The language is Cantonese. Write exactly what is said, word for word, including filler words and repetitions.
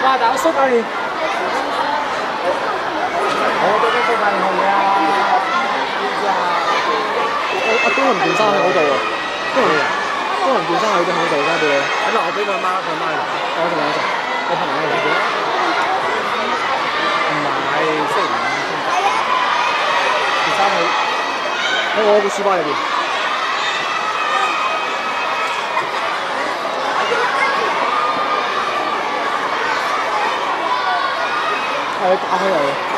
哇！大佬蘇教練，我覺得蘇教練好嘢啊！我阿東林健生喺嗰度喎，東林東林健生喺邊喺度交俾你。咁嗱，我俾佢媽佢媽嚟，我仲有一陣，我朋友嚟嘅。唔係星期五先得，健生喺喺我個書包入邊。係打開嚟。